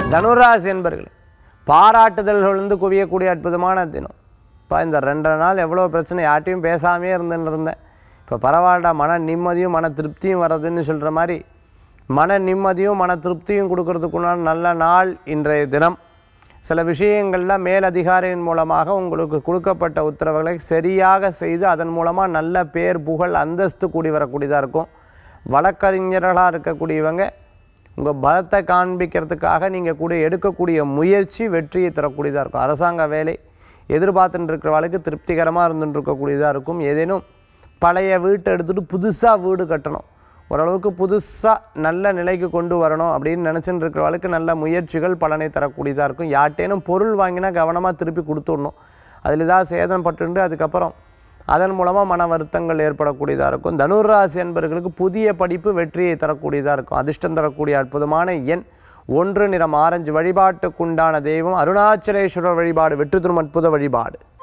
தனுராசி என்பர்களே, பாராட்டுதல்கள் வந்து குவியக்கூடிய அற்புதமான தினம். இப்போ இந்த 2 நாள் எவ்வளோ பிரச்சனை, யார்ட்டையும் பேசாமே இருந்தேன், இப்போ பரவாயில்ல, மன நிம்மதியும் மன திருப்தியும் வர்றதுன்னு சொல்கிற மாதிரி மன நிம்மதியும் மன திருப்தியும் கொடுக்கறதுக்குண்டான நல்ல நாள் இன்றைய தினம். சில விஷயங்களில் மேலதிகாரியின் மூலமாக உங்களுக்கு கொடுக்கப்பட்ட உத்தரவுகளை சரியாக செய்து அதன் மூலமாக நல்ல பேர் புகழ் அந்தஸ்து கூடி வரக்கூடியதாக இருக்கும். வழக்கறிஞர்களாக இருக்கக்கூடியவங்க உங்கள் பலத்தை காண்பிக்கிறதுக்காக நீங்கள் கூட எடுக்கக்கூடிய முயற்சி வெற்றியை தரக்கூடியதாக இருக்கும். அரசாங்க வேலை எதிர்பார்த்துட்டு இருக்கிறவளுக்கு திருப்திகரமாக இருந்துட்டு இருக்கக்கூடியதாக இருக்கும். ஏதேனும் பழைய வீட்டை எடுத்துகிட்டு புதுசாக வீடு கட்டணும், ஓரளவுக்கு புதுசாக நல்ல நிலைக்கு கொண்டு வரணும் அப்படின்னு நினச்சிட்டு இருக்கிறவளுக்கு நல்ல முயற்சிகள் பலனை தரக்கூடியதாக இருக்கும். யார்ட்டேனும் பொருள் வாங்கினா கவனமாக திருப்பி கொடுத்துடணும். அதில் ஏதாவது சேதம் பட்டுண்டு அதுக்கப்புறம் அதன் மூலமாக மன வருத்தங்கள் ஏற்படக்கூடியதாக இருக்கும். தனுராசி என்பவர்களுக்கு புதிய படிப்பு வெற்றியை தரக்கூடியதாக இருக்கும். அதிர்ஷ்டம் தரக்கூடிய அற்புதமான எண் 1, நிறம் ஆரஞ்சு. வழிபாட்டுக்குண்டான தெய்வம் அருணாச்சலேஸ்வரர் வழிபாடு. வெற்றி தரும் அற்புத வழிபாடு.